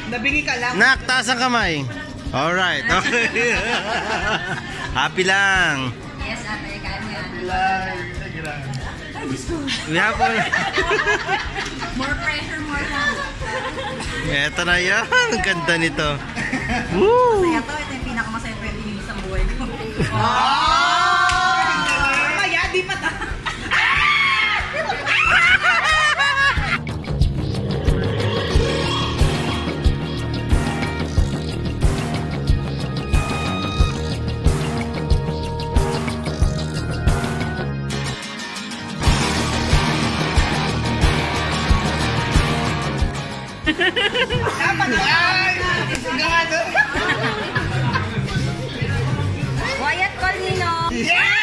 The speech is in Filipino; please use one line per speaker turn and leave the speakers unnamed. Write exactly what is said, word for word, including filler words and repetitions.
Nabingi ka lang.
Nak, taas ang kamay. Alright, okay. Happy lang.
Yes, ate. Kaya mo yan.
Happy lang.
We have all...
More pressure, more fun.
Eto na yan. Ang ganda nito. Woo!
Kaya to, ito yung pinakamasaya pwede yung isang buhay ko.
Mamaya, di pa ta. Dapat ay! Sigado!
Quiet call, Nino!
Yeah!